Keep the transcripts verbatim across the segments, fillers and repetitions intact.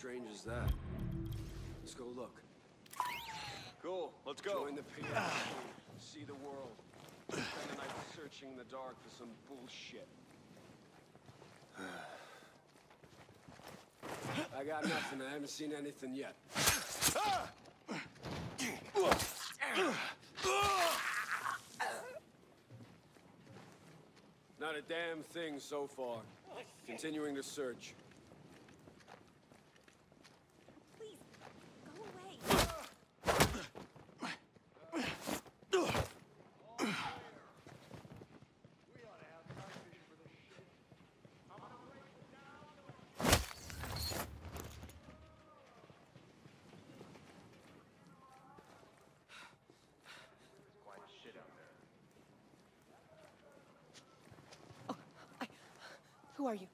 strange is that? Let's go look. Cool, let's go. Join the P L C. See the world. Spend the night searching in the dark for some bullshit. I got nothing. I haven't seen anything yet. Not a damn thing so far. Continuing to search. Please, go away. Who are you?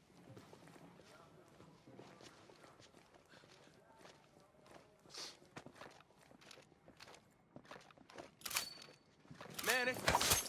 Man, it...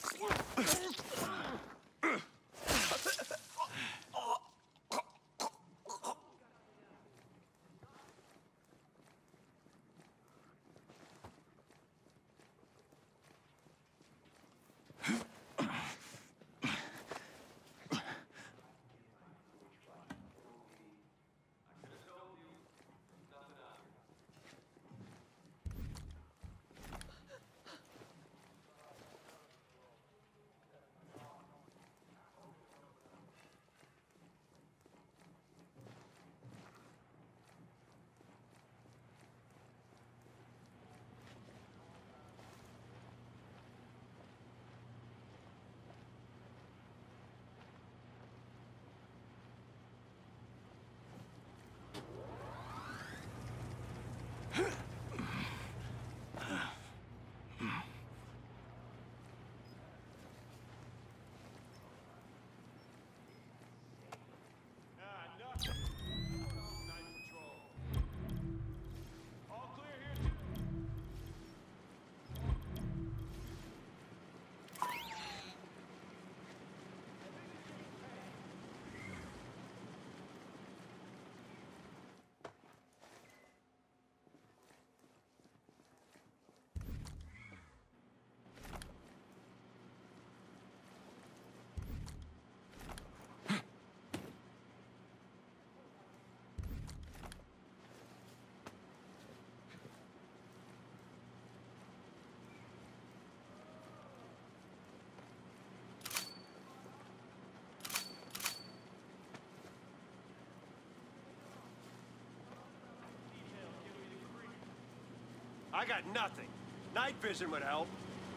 I got nothing. Night vision would help.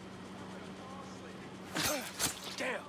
Damn.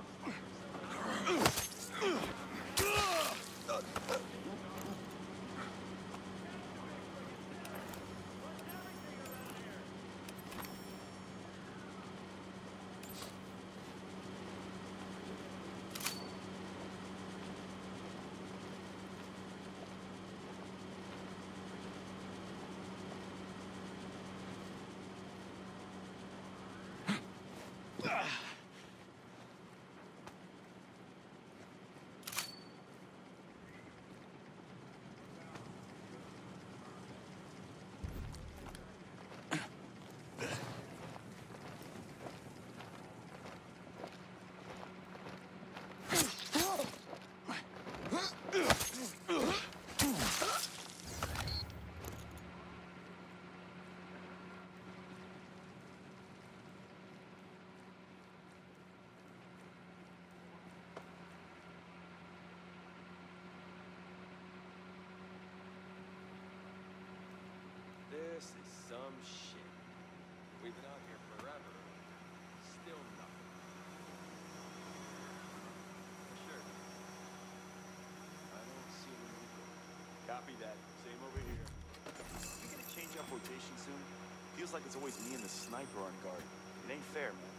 This is some shit. We've been out here forever. Still nothing. Sure. I don't see where you go. Copy that. Same over here. You gonna change up rotation soon? Feels like it's always me and the sniper on guard. It ain't fair, man.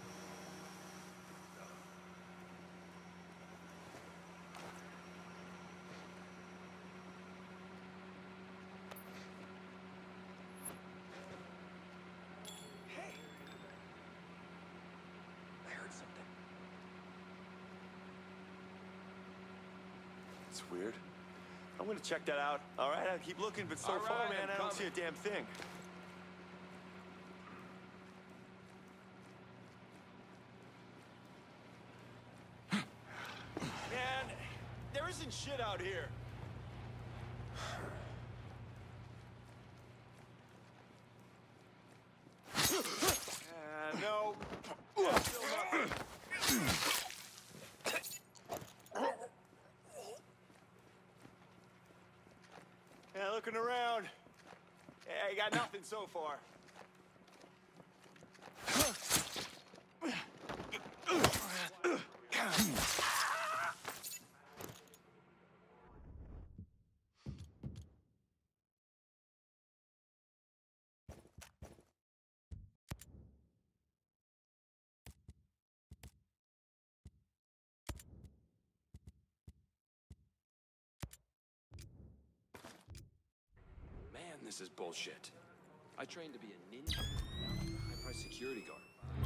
Hey! I heard something. It's weird. I'm gonna check that out. All right, I'll keep looking, but so All far, right, man, I'm I don't see a coming. damn thing. Man, there isn't shit out here. Uh, no. Yeah, still nothing. Yeah, looking around. Yeah, I got nothing so far. Man, this is bullshit. I trained to be a ninja, high-priced security guard.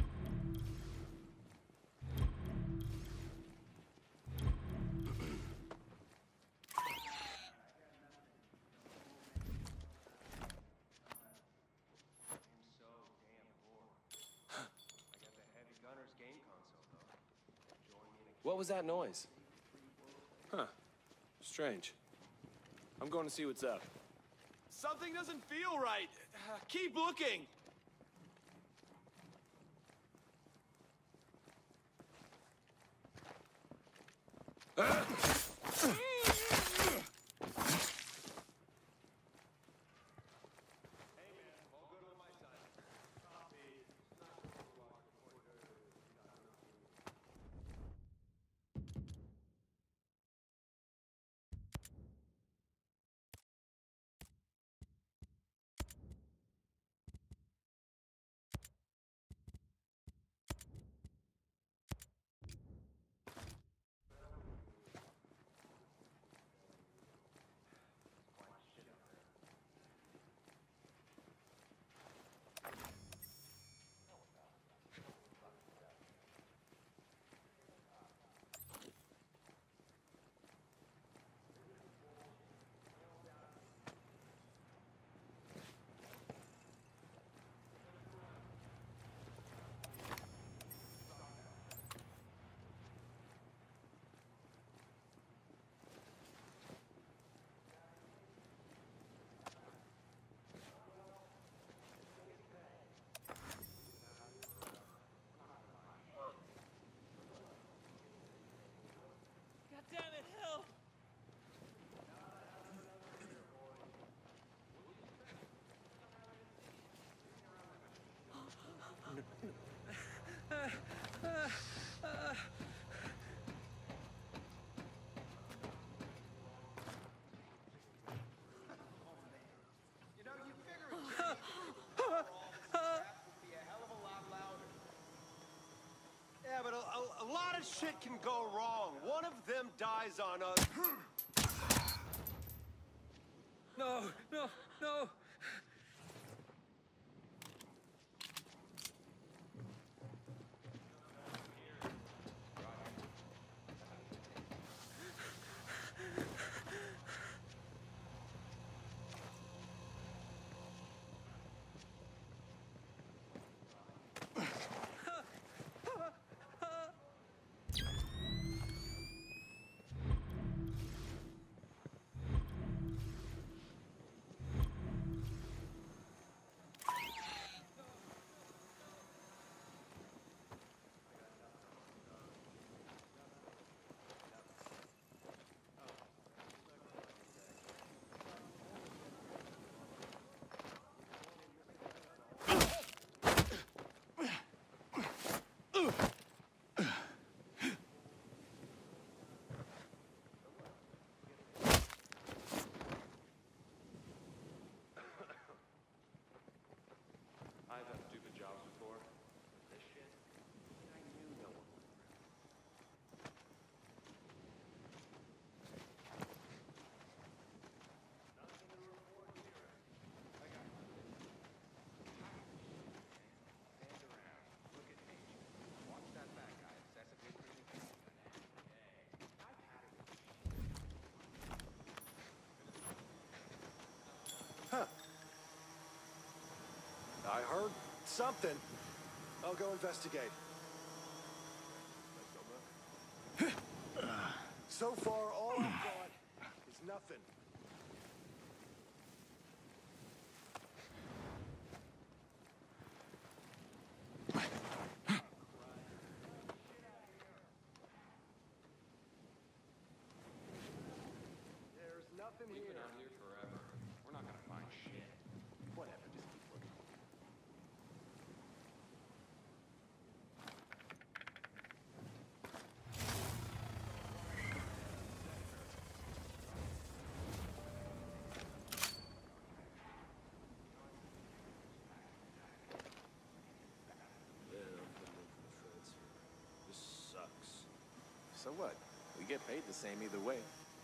What was that noise? Huh. Strange. I'm going to see what's up. Something doesn't feel right. Uh, keep looking. God damn it, Hill! Yeah, but a, a, a lot of shit can go wrong. One of them dies on us. No, no, no. something. I'll go investigate. So far, all I've got is nothing. There's nothing We've been here. out here forever. We're not gonna find shit. Whatever, just keep looking. This sucks. So what? We get paid the same either way.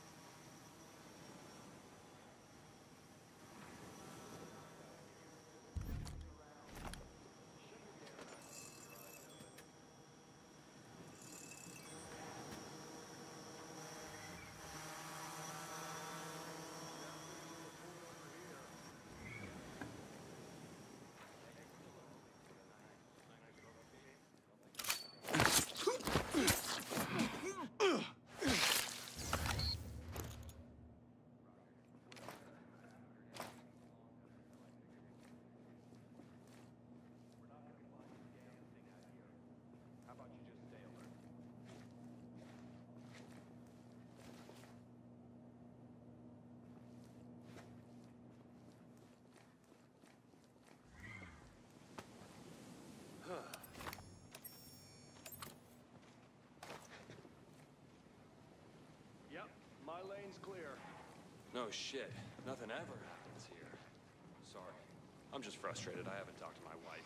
Yep, my lane's clear. No shit. Nothing ever happens here. Sorry. I'm just frustrated. I haven't talked to my wife.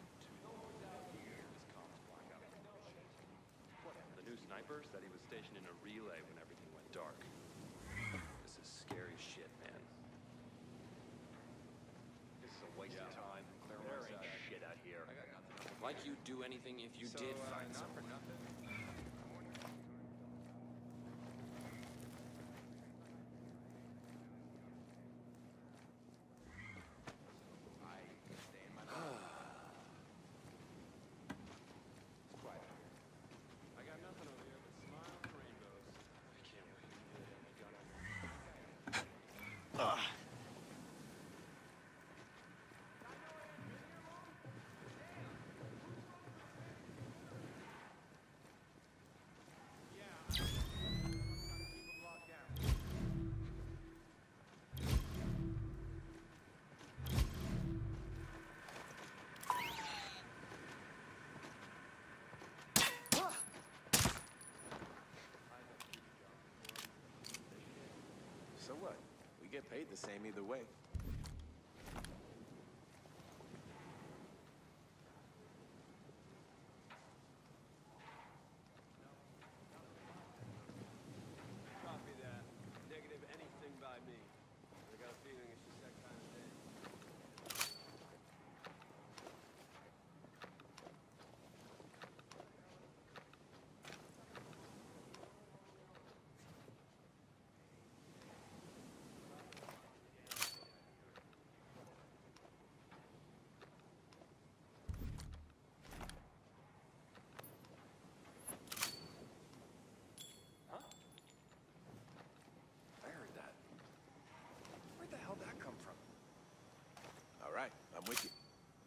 The new sniper said he was stationed in a relay when everything went dark. This is scary shit, man. This is a waste of time. There ain't shit out here. Like you'd do anything if you did find someone. I got nothing over here but smiles and rainbows. I can't wait to get it. I got it. So what? We get paid the same either way. Copy that. Negative anything by me. I got a feeling it's just that kind of day. I heard that. Where'd the hell that come from? All right, I'm with you.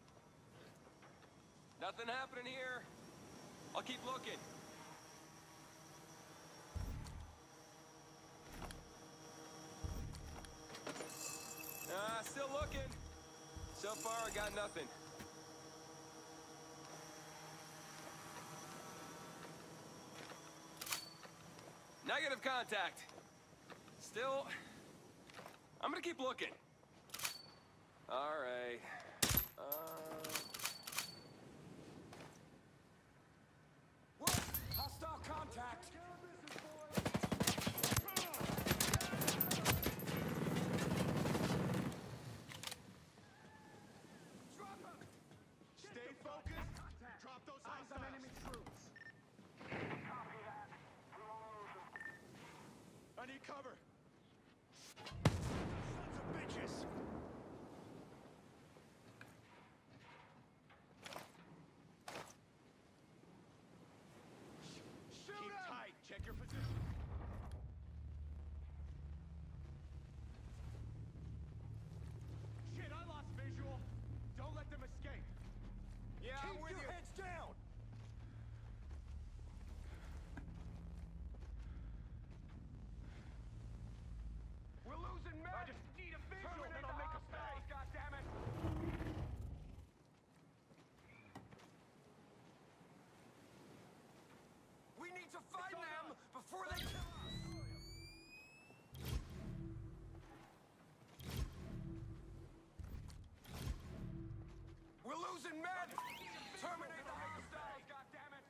Nothing happening here. I'll keep looking. Ah, still looking. So far, I got nothing. Negative contact. Still, I'm gonna keep looking. All right. Uh... What? Hostile contact. Stay focused. Drop those eyes on enemy troops. I need cover. Sons of bitches. need to find them before they kill us! We're losing men! Terminate the hostiles, goddammit!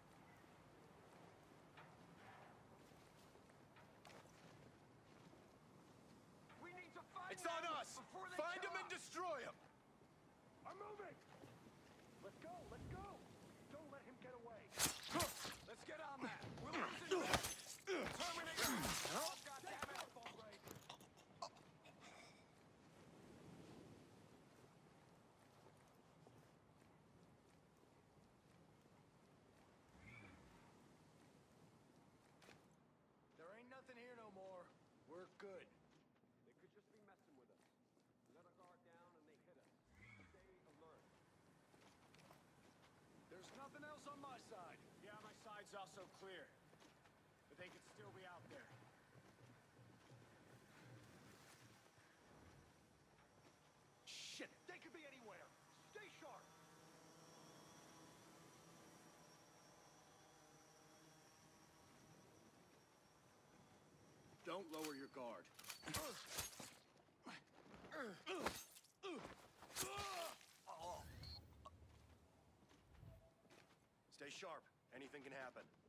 We need to find It's them on us! before they Find kill them and us. destroy them! I'm moving! Let's go, let's go! Don't let him get away! Let's get on that! We're losing men! Terminate the hostiles, goddammit! All right. There ain't nothing here no more. We're good. They could just be messing with us. We let our guard down and they hit us. Stay alert. There's nothing else on my side. Yeah, my side's also clear. But they could still be out there. Shit! They could be anywhere! Stay sharp! Don't lower your guard. Stay sharp. Anything can happen.